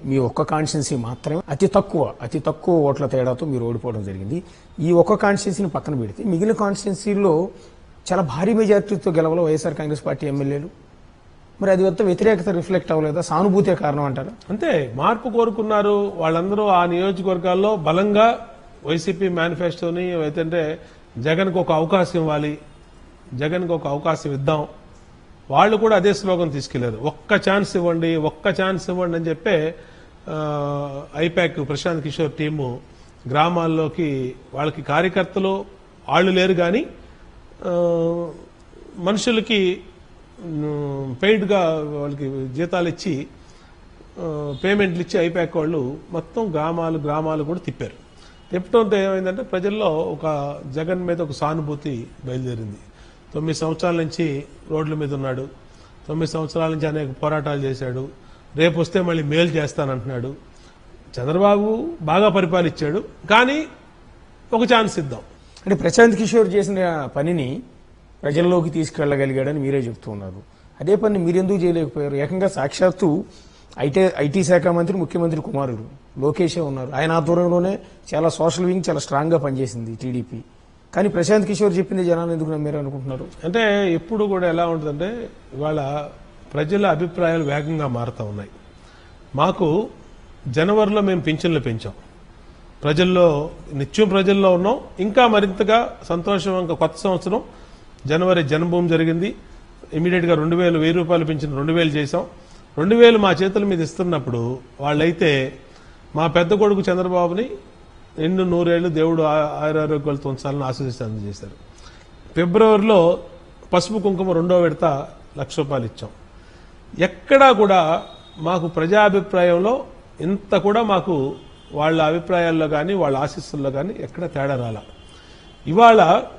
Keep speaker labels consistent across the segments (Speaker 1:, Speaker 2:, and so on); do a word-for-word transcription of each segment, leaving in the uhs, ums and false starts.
Speaker 1: మీ ఒక్క కాన్స్టిట్యున్సీ మాత్రమే అతి తక్కువ అతి తక్కువ ఓట్ల తేడాతో మీరు ఓడిపోవడం జరిగింది. ఈ ఒక్క కాన్స్టిట్యున్సీని పక్కన పెడితే మిగిలిన కాన్స్టిట్యున్సీల్లో చాలా భారీ మెజార్టీతో గెలవలో వైఎస్ఆర్ కాంగ్రెస్ పార్టీ ఎమ్మెల్యేలు. మరి అది వద్ద వ్యతిరేకత రిఫ్లెక్ట్ అవ్వలేదా? సానుభూతే కారణం అంటారా?
Speaker 2: అంతే, మార్పు కోరుకున్నారు వాళ్ళందరూ. ఆ నియోజకవర్గాల్లో బలంగా వైసీపీ మేనిఫెస్టోని అయితే జగన్కు ఒక అవకాశం ఇవ్వాలి, జగన్కు ఒక అవకాశం ఇద్దాం, వాళ్ళు కూడా అదే స్లోగన్ తీసుకెళ్లారు. ఒక్క ఛాన్స్ ఇవ్వండి, ఒక్క ఛాన్స్ ఇవ్వండి అని చెప్పే ఐపాక్ ప్రశాంత్ కిషోర్ టీము గ్రామాల్లోకి, వాళ్ళకి కార్యకర్తలు వాళ్ళు లేరు కానీ మనుషులకి పెయిడ్గా వాళ్ళకి జీతాలు ఇచ్చి పేమెంట్లు ఇచ్చి ఐపాక్ వాళ్ళు మొత్తం గ్రామాలు గ్రామాలు కూడా తిప్పారు. తిప్పడంతో ఏమైందంటే ప్రజల్లో ఒక జగన్ మీద ఒక సానుభూతి బయలుదేరింది. తొమ్మిది సంవత్సరాల నుంచి రోడ్ల మీద ఉన్నాడు, తొమ్మిది సంవత్సరాల నుంచి అనేక పోరాటాలు చేశాడు, రేపు వస్తే మళ్ళీ మేలు చేస్తానంటున్నాడు. చంద్రబాబు బాగా పరిపాలించాడు, కానీ ఒక ఛాన్స్ ఇద్దాం.
Speaker 1: అంటే ప్రశాంత్ కిషోర్ చేసిన పనిని ప్రజల్లోకి తీసుకెళ్లగలిగాడని మీరే చెప్తూ ఉన్నారు. అదే పని మీరెందుకు చేయలేకపోయారు? ఏకంగా సాక్షాత్తు ఐటీ ఐటీ శాఖ మంత్రి ముఖ్యమంత్రి కుమారుడు లోకేషే ఉన్నారు. ఆయన ఆధ్వర్యంలోనే చాలా సోషల్ వింగ్ చాలా స్ట్రాంగ్ గా పనిచేసింది టీడీపీ. కానీ ప్రశాంత్ కిషోర్ చెప్పింది జనాలు ఎందుకు నమ్మారు అనుకుంటున్నారు?
Speaker 2: అంటే ఎప్పుడు కూడా ఎలా ఉంటుందంటే ఇవాళ ప్రజల అభిప్రాయాలు వేగంగా మారుతూ ఉన్నాయి. మాకు జనవరిలో మేము పింఛన్లు పెంచాం, ప్రజల్లో నిత్యం ప్రజల్లో ఉన్నాం. ఇంకా మరింతగా సంతోషం, ఇంకా కొత్త సంవత్సరం జనవరి జన్మభూమి జరిగింది. ఇమీడియట్ గా రెండు వేలు వెయ్యి రూపాయలు పెంచిన రెండు వేలు చేశాం. రెండు వేలు మా చేతుల మీద ఇస్తున్నప్పుడు వాళ్ళైతే మా పెద్ద కొడుకు చంద్రబాబుని ఎన్నో నూరేళ్లు దేవుడు ఆయురారోగ్యాలతో ఉంచాలని ఆశీస్సు అందజేశారు. ఫిబ్రవరిలో పసుపు కుంకుమ రెండో విడత లక్ష రూపాయలు ఇచ్చాం. ఎక్కడా కూడా మాకు ప్రజాభిప్రాయంలో ఇంత కూడా మాకు వాళ్ళ అభిప్రాయాల్లో కానీ వాళ్ళ ఆశీస్సుల్లో కానీ ఎక్కడ తేడా రాల. ఇవాళ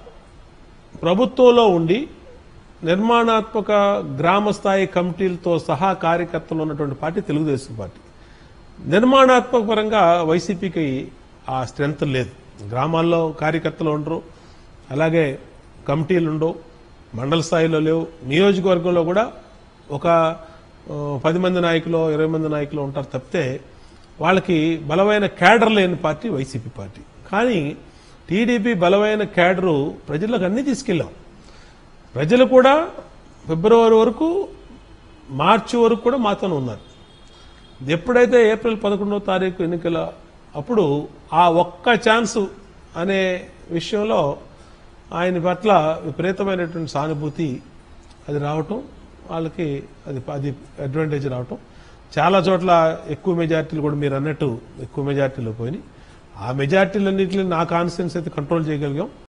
Speaker 2: ప్రభుత్వంలో ఉండి నిర్మాణాత్మక గ్రామ స్థాయి కమిటీలతో సహా కార్యకర్తలు ఉన్నటువంటి పార్టీ తెలుగుదేశం పార్టీ. నిర్మాణాత్మక పరంగా వైసీపీకి ఆ స్ట్రెంత్ లేదు. గ్రామాల్లో కార్యకర్తలు ఉండరు, అలాగే కమిటీలు ఉండవు, మండల స్థాయిలో లేవు. నియోజకవర్గంలో కూడా ఒక పది మంది నాయకులు ఇరవై మంది నాయకులు ఉంటారు తప్పితే వాళ్ళకి బలమైన క్యాడర్ లేని పార్టీ వైసీపీ పార్టీ. కానీ టీడీపీ బలమైన క్యాడరు ప్రజలకు అన్ని తీసుకెళ్లాం. ప్రజలు కూడా ఫిబ్రవరి వరకు మార్చి వరకు కూడా మాతోనే ఉన్నారు. ఎప్పుడైతే ఏప్రిల్ పదకొండవ తారీఖు ఎన్నికల అప్పుడు ఆ ఒక్క ఛాన్స్ అనే విషయంలో ఆయన పట్ల విపరీతమైనటువంటి సానుభూతి అది రావటం, వాళ్ళకి అది అది అడ్వాంటేజ్ రావటం. చాలా చోట్ల ఎక్కువ మెజార్టీలు కూడా మీరు అన్నట్టు ఎక్కువ మెజార్టీలు పోయినాయి. ఆ మెజార్టీలన్నింటినీ నా కాన్స్టిట్యున్సీ అయితే కంట్రోల్ చేయగలిగాం.